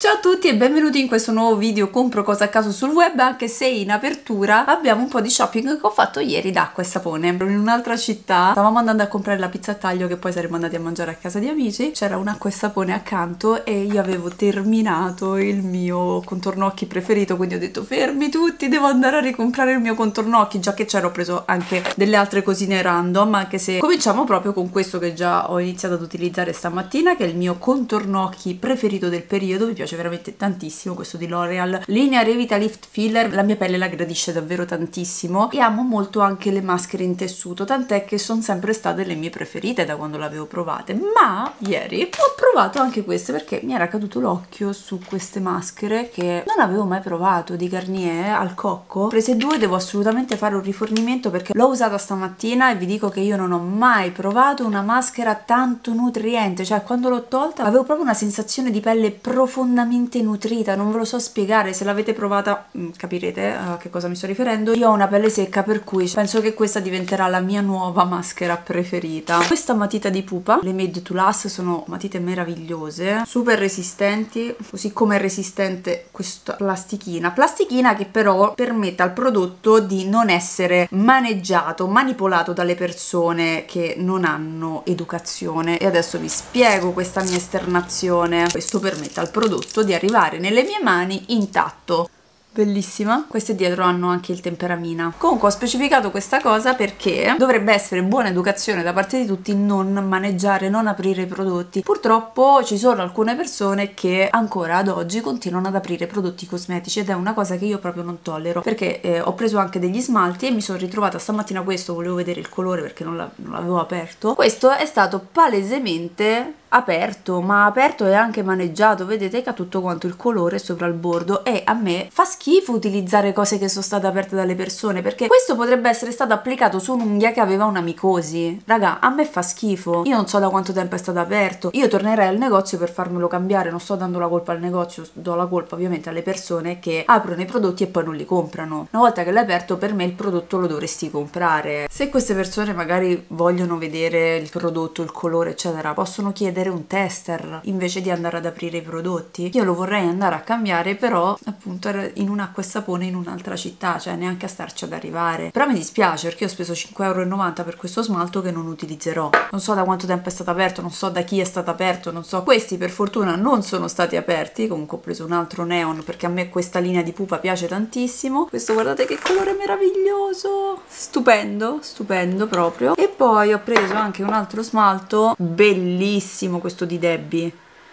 Ciao a tutti e benvenuti in questo nuovo video compro cose a caso sul web, anche se in apertura abbiamo un po' di shopping che ho fatto ieri d'acqua e sapone. In un'altra città stavamo andando a comprare la pizza a taglio che poi saremmo andati a mangiare a casa di amici, c'era un acqua e sapone accanto e io avevo terminato il mio contorno occhi preferito, quindi ho detto fermi tutti, devo andare a ricomprare il mio contorno occhi, già che c'ero preso anche delle altre cosine random, anche se cominciamo proprio con questo che già ho iniziato ad utilizzare stamattina, che è il mio contorno occhi preferito del periodo. Mi piace veramente tantissimo questo di L'Oreal, linea Revitalift Filler. La mia pelle la gradisce davvero tantissimo e amo molto anche le maschere in tessuto, tant'è che sono sempre state le mie preferite da quando le avevo provate. Ma ieri ho provato anche queste perché mi era caduto l'occhio su queste maschere che non avevo mai provato, di Garnier al cocco. Ho prese due, devo assolutamente fare un rifornimento perché l'ho usata stamattina e vi dico che io non ho mai provato una maschera tanto nutriente, cioè quando l'ho tolta avevo proprio una sensazione di pelle profondamente nutrita, non ve lo so spiegare, se l'avete provata capirete a che cosa mi sto riferendo. Io ho una pelle secca, per cui penso che questa diventerà la mia nuova maschera preferita. Questa matita di Pupa, le Made to Last, sono matite meravigliose, super resistenti, così come è resistente questa plastichina che però permette al prodotto di non essere maneggiato, manipolato dalle persone che non hanno educazione. E adesso vi spiego questa mia esternazione. Questo permette al prodotto di arrivare nelle mie mani intatto. Bellissima. Queste dietro hanno anche il temperamina. Comunque ho specificato questa cosa perché dovrebbe essere buona educazione da parte di tutti non maneggiare, non aprire i prodotti. Purtroppo ci sono alcune persone che ancora ad oggi continuano ad aprire prodotti cosmetici ed è una cosa che io proprio non tollero, perché ho preso anche degli smalti e mi sono ritrovata stamattina questo, volevo vedere il colore perché non l'avevo aperto. Questo è stato palesemente aperto, ma aperto e anche maneggiato, vedete che ha tutto quanto il colore sopra il bordo e a me fa schifo utilizzare cose che sono state aperte dalle persone, perché questo potrebbe essere stato applicato su un'unghia che aveva una micosi. Raga, a me fa schifo, io non so da quanto tempo è stato aperto, io tornerei al negozio per farmelo cambiare, non sto dando la colpa al negozio, do la colpa ovviamente alle persone che aprono i prodotti e poi non li comprano. Una volta che l'hai aperto, per me il prodotto lo dovresti comprare. Se queste persone magari vogliono vedere il prodotto, il colore eccetera, possono chiedere un tester invece di andare ad aprire i prodotti. Io lo vorrei andare a cambiare, però appunto era in un acqua e sapone in un'altra città, cioè neanche a starci ad arrivare. Però mi dispiace perché io ho speso 5,90 € per questo smalto che non utilizzerò. Non so da quanto tempo è stato aperto, non so da chi è stato aperto, non so. Questi per fortuna non sono stati aperti. Comunque ho preso un altro neon perché a me questa linea di Pupa piace tantissimo. Questo guardate che colore meraviglioso, stupendo, stupendo proprio. E poi ho preso anche un altro smalto bellissimo, questo di Debbie.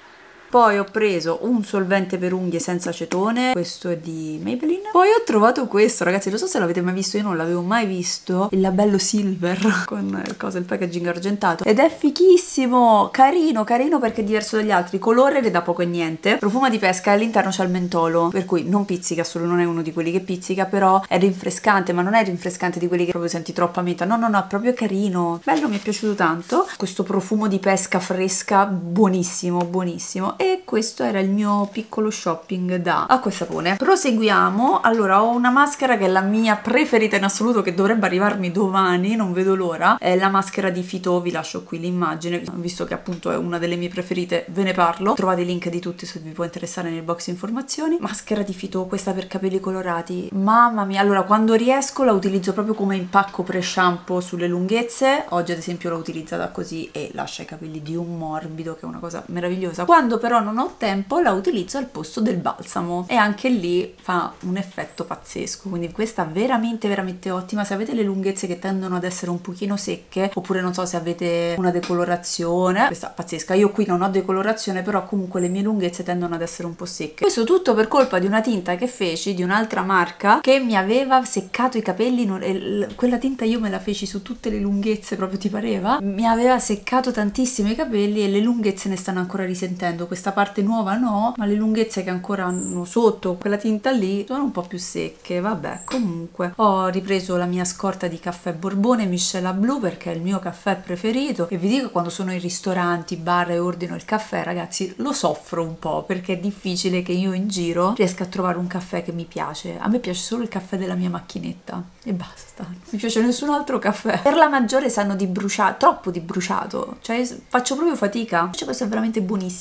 Poi ho preso un solvente per unghie senza acetone, questo è di Maybelline. Poi ho trovato questo, ragazzi, non so se l'avete mai visto, io non l'avevo mai visto, il labello silver con il packaging argentato ed è fichissimo, carino perché è diverso dagli altri, colore le dà poco e niente, profuma di pesca e all'interno c'è il mentolo, per cui non pizzica, solo non è uno di quelli che pizzica, però è rinfrescante, ma non è rinfrescante di quelli che proprio senti troppa meta, no, è proprio carino, bello, mi è piaciuto tanto, questo profumo di pesca fresca, buonissimo, buonissimo. E questo era il mio piccolo shopping da acqua e sapone. Proseguiamo. Allora, ho una maschera che è la mia preferita in assoluto, che dovrebbe arrivarmi domani, non vedo l'ora. È la maschera di Fito, vi lascio qui l'immagine, visto che appunto è una delle mie preferite, ve ne parlo. Trovate i link di tutti se vi può interessare nel box informazioni. Maschera di Fito, questa per capelli colorati, mamma mia. Allora, quando riesco la utilizzo proprio come impacco pre-shampoo sulle lunghezze. Oggi ad esempio l'ho utilizzata così e lascia i capelli di un morbido, che è una cosa meravigliosa. Quando però non ho tempo la utilizzo al posto del balsamo e anche lì fa un effetto pazzesco, quindi questa veramente ottima se avete le lunghezze che tendono ad essere un pochino secche, oppure non so se avete una decolorazione, questa pazzesca. Io qui non ho decolorazione, però comunque le mie lunghezze tendono ad essere un po' secche. Questo tutto per colpa di una tinta che feci di un'altra marca che mi aveva seccato i capelli, quella tinta io me la feci su tutte le lunghezze, proprio ti pareva? Mi aveva seccato tantissimo i capelli e le lunghezze ne stanno ancora risentendo. Questa parte nuova no, ma le lunghezze che ancora hanno sotto quella tinta lì sono un po' più secche. Vabbè, comunque ho ripreso la mia scorta di caffè Borbone Miscela Blu perché è il mio caffè preferito e vi dico, quando sono in ristoranti, bar e ordino il caffè, ragazzi, lo soffro un po' perché è difficile che io in giro riesca a trovare un caffè che mi piace. A me piace solo il caffè della mia macchinetta e basta, non mi piace nessun altro caffè. Per la maggiore sanno di bruciato, troppo di bruciato, cioè faccio proprio fatica. Invece questo è veramente buonissimo,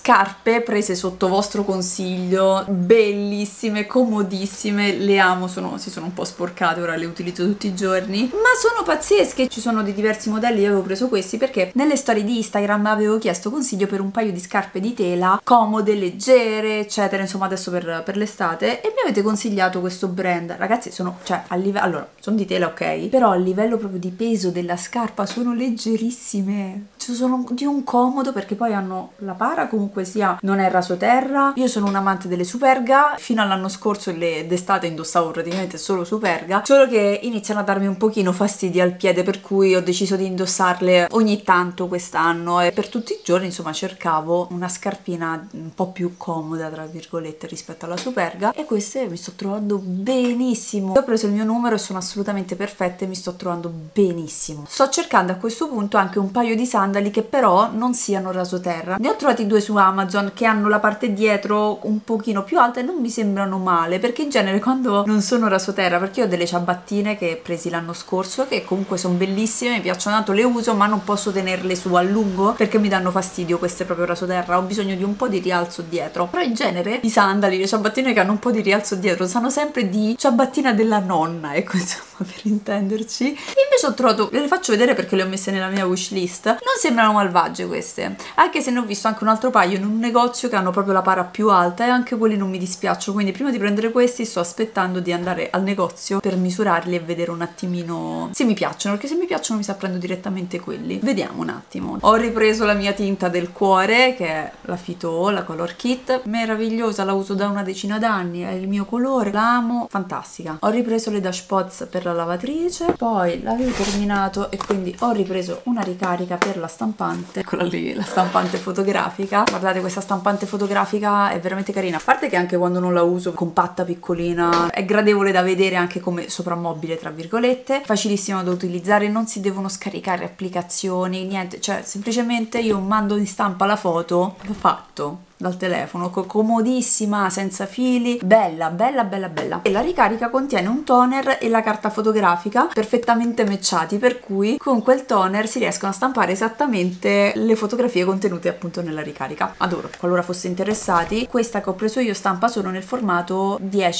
scarpe prese sotto vostro consiglio, bellissime, comodissime, le amo, si sono un po' sporcate, ora le utilizzo tutti i giorni, ma sono pazzesche. Ci sono di diversi modelli, io avevo preso questi perché nelle storie di Instagram avevo chiesto consiglio per un paio di scarpe di tela comode, leggere, eccetera, insomma adesso per l'estate, e mi avete consigliato questo brand. Ragazzi, sono, cioè, a livello, allora, sono di tela, ok, però a livello proprio di peso della scarpa sono leggerissime, cioè sono di un comodo, perché poi hanno la para, comunque sia non è rasoterra. Io sono un amante delle Superga, fino all'anno scorso d'estate indossavo praticamente solo Superga, solo che iniziano a darmi un pochino fastidio al piede, per cui ho deciso di indossarle ogni tanto quest'anno, e per tutti i giorni insomma cercavo una scarpina un po' più comoda tra virgolette rispetto alla Superga, e queste mi sto trovando benissimo. Ho preso il mio numero e sono assolutamente perfette, mi sto trovando benissimo. Sto cercando a questo punto anche un paio di sandali che però non siano rasoterra. Ne ho trovati due su Amazon che hanno la parte dietro un pochino più alta e non mi sembrano male, perché in genere quando non sono rasoterra, perché io ho delle ciabattine che presi l'anno scorso che comunque sono bellissime, mi piacciono tanto, le uso, ma non posso tenerle su a lungo perché mi danno fastidio queste proprio rasoterra, ho bisogno di un po' di rialzo dietro. Però in genere i sandali, le ciabattine che hanno un po' di rialzo dietro sanno sempre di ciabattina della nonna, ecco, insomma, per intenderci. E invece ho trovato, ve le faccio vedere perché le ho messe nella mia wishlist, non sembrano malvagie queste, anche se ne ho visto anche un altro paio in un negozio che hanno proprio la para più alta, e anche quelli non mi dispiacciono, quindi prima di prendere questi sto aspettando di andare al negozio per misurarli e vedere un attimino se mi piacciono, perché se mi piacciono mi sa prendo direttamente quelli. Vediamo un attimo. Ho ripreso la mia tinta del cuore, che è la Phyto, la Color Kit, meravigliosa, la uso da una decina d'anni, è il mio colore, la amo, fantastica. Ho ripreso le Dash Pots per la lavatrice, poi l'avevo terminato e quindi ho ripreso una ricarica per la stampante, eccola lì, la stampante fotografica. Guardate, questa stampante fotografica è veramente carina, a parte che anche quando non la uso, compatta, piccolina, è gradevole da vedere anche come soprammobile tra virgolette, facilissima da utilizzare, non si devono scaricare applicazioni, niente, cioè semplicemente io mando in stampa la foto, l'ho fatto dal telefono, comodissima, senza fili, bella bella bella bella. E la ricarica contiene un toner e la carta fotografica perfettamente matchati, per cui con quel toner si riescono a stampare esattamente le fotografie contenute appunto nella ricarica. Adoro. Qualora foste interessati, questa che ho preso io stampa solo nel formato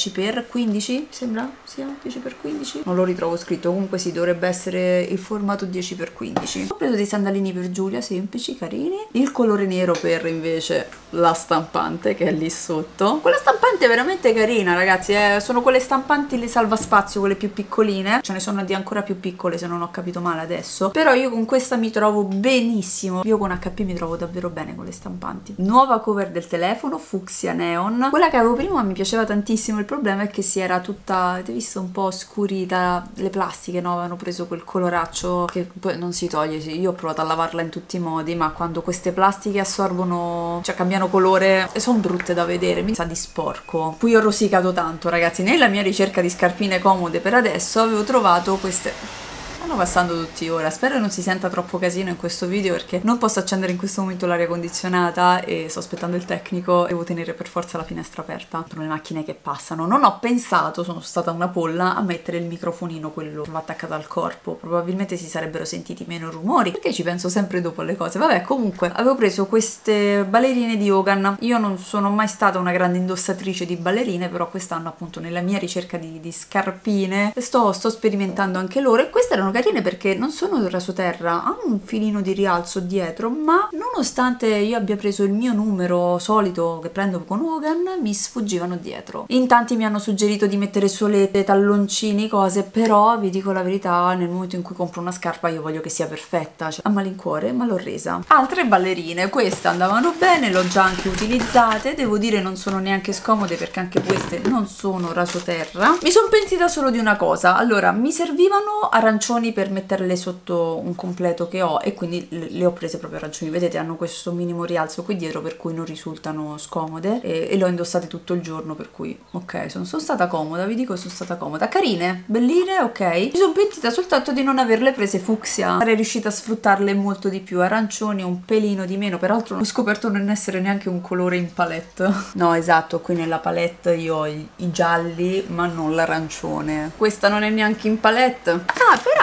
10x15, mi sembra sia 10x15, non lo ritrovo scritto, comunque sì, dovrebbe essere il formato 10x15. Ho preso dei sandalini per Giulia, semplici, carini, il colore nero per invece la stampante che è lì sotto. Quella stampante è veramente carina, ragazzi, sono quelle stampanti, le salvaspazio, quelle più piccoline, ce ne sono di ancora più piccole se non ho capito male adesso, però io con questa mi trovo benissimo, io con HP mi trovo davvero bene con le stampanti. Nuova cover del telefono, fucsia neon, quella che avevo prima mi piaceva tantissimo, il problema è che si era tutta, avete visto, un po' scurita, le plastiche, no, avevano preso quel coloraccio che poi non si toglie, sì. Io ho provato a lavarla in tutti i modi, ma quando queste plastiche assorbono, cioè cambiano colore, sono brutte da vedere, mi sa di sporco. Qui ho rosicato tanto, ragazzi. Nella mia ricerca di scarpine comode per adesso avevo trovato queste. Stanno passando tutti ora, spero non si senta troppo casino in questo video perché non posso accendere in questo momento l'aria condizionata e sto aspettando il tecnico, devo tenere per forza la finestra aperta per le macchine che passano. Non ho pensato, sono stata una polla, a mettere il microfonino, quello che va attaccato al corpo, probabilmente si sarebbero sentiti meno rumori, perché ci penso sempre dopo alle cose. Vabbè, comunque avevo preso queste ballerine di Hogan, io non sono mai stata una grande indossatrice di ballerine, però quest'anno appunto nella mia ricerca di scarpine sto sperimentando anche loro, e queste erano carine perché non sono rasoterra, hanno un filino di rialzo dietro, ma nonostante io abbia preso il mio numero solito che prendo con Hogan, mi sfuggivano dietro. In tanti mi hanno suggerito di mettere solette, talloncini, cose, però vi dico la verità, nel momento in cui compro una scarpa io voglio che sia perfetta, cioè, a malincuore, ma l'ho resa. Altre ballerine, queste andavano bene, l'ho già anche utilizzate, devo dire non sono neanche scomode perché anche queste non sono rasoterra. Mi sono pentita solo di una cosa, allora mi servivano arancioni per metterle sotto un completo che ho, e quindi le ho prese proprio arancioni, vedete hanno questo minimo rialzo qui dietro per cui non risultano scomode, e le ho indossate tutto il giorno, per cui ok, sono stata comoda, vi dico, sono stata comoda, carine, belline, ok. Mi sono pentita soltanto di non averle prese fucsia, sarei riuscita a sfruttarle molto di più. Arancioni un pelino di meno, peraltro ho scoperto non essere neanche un colore in palette. No, esatto, qui nella palette io ho i gialli ma non l'arancione, questa non è neanche in palette. Ah, però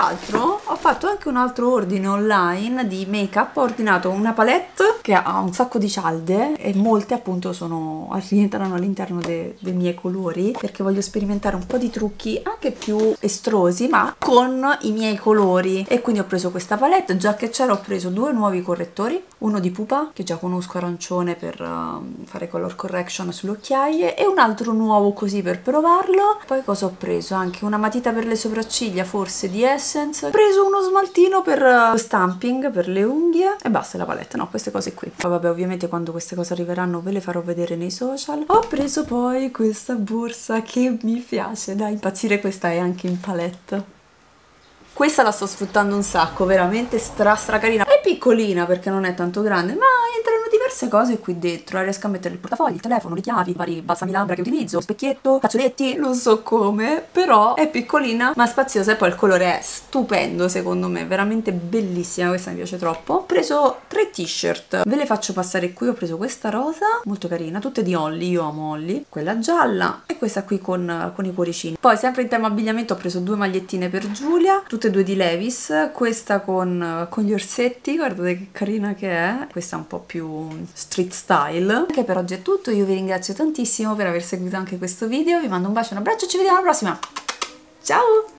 l'altro ho fatto anche un altro ordine online di make up. Ho ordinato una palette che ha un sacco di cialde e molte appunto rientrano all'interno dei miei colori, perché voglio sperimentare un po' di trucchi anche più estrosi ma con i miei colori. E quindi ho preso questa palette. Già che c'era ho preso due nuovi correttori, uno di Pupa che già conosco, arancione, per fare color correction sulle occhiaie, e un altro nuovo così per provarlo. Poi cosa ho preso? Anche una matita per le sopracciglia, forse di Essence. Ho preso uno smaltino per lo stamping per le unghie e basta. La palette, no, queste cose qui. Poi vabbè, ovviamente quando queste cose arriveranno ve le farò vedere nei social. Ho preso poi questa borsa che mi piace da impazzire, questa è anche in palette. Questa la sto sfruttando un sacco, veramente stra carina. È piccolina perché non è tanto grande, ma entrano diverse cose qui dentro. Riesco a mettere il portafoglio, il telefono, le chiavi, vari balsami labbra che utilizzo, specchietto, fazzoletti, non so come, però è piccolina ma spaziosa, e poi il colore è stupendo secondo me, veramente bellissima, questa mi piace troppo. Ho preso 3 t-shirt, ve le faccio passare qui. Ho preso questa rosa, molto carina, tutte di Holly, io amo Holly, quella gialla e questa qui con i cuoricini. Poi sempre in tema abbigliamento ho preso 2 magliettine per Giulia, tutte e due di Levi's, questa con gli orsetti, guardate che carina che è, questa è un po' più street style. Che per oggi è tutto, io vi ringrazio tantissimo per aver seguito anche questo video, vi mando un bacio e un abbraccio, ci vediamo alla prossima, ciao!